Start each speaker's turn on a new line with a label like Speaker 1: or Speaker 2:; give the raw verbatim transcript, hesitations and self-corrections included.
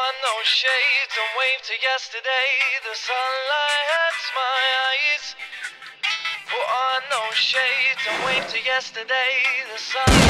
Speaker 1: on those shades and wave to yesterday. The sunlight hurts my eyes. Put on those shades and wave to yesterday. The sun